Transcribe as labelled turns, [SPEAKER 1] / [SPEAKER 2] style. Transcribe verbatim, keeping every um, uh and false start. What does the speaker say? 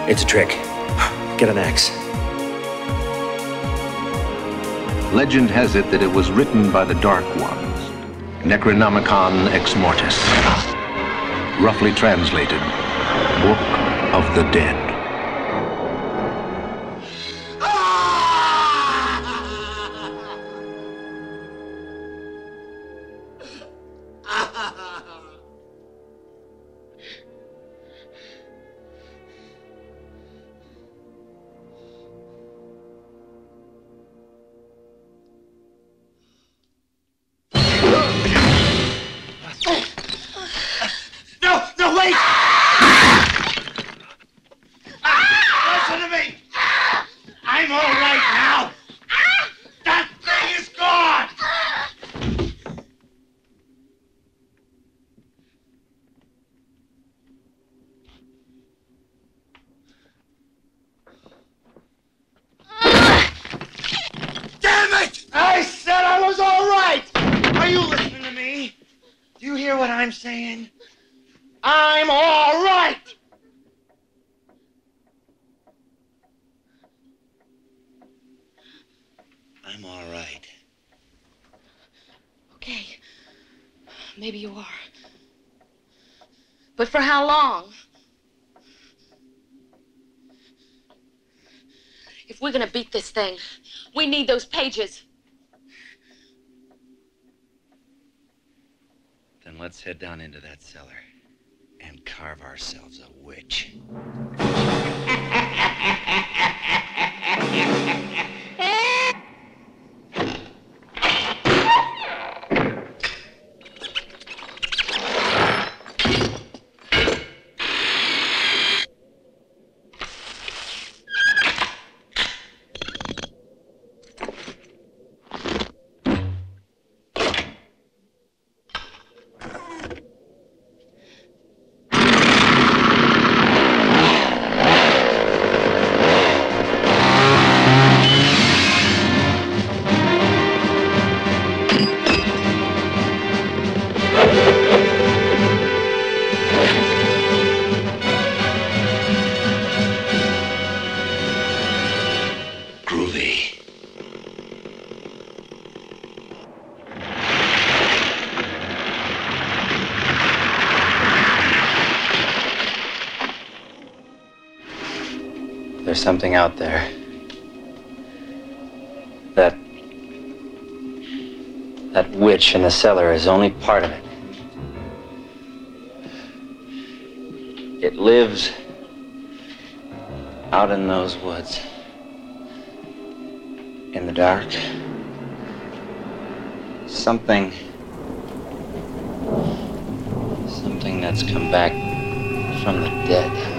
[SPEAKER 1] It's a trick. Get an axe.
[SPEAKER 2] Legend has it that it was written by the Dark Ones. Necronomicon Ex Mortis. Roughly translated, Book of the Dead.
[SPEAKER 3] Maybe you are. But for how long? If we're gonna beat this thing, we need those pages.
[SPEAKER 1] Then let's head down into that cellar and carve ourselves a witch. There's something out there. That... That witch in the cellar is only part of it. It lives out in those woods. In the dark. Something... Something that's come back from the dead.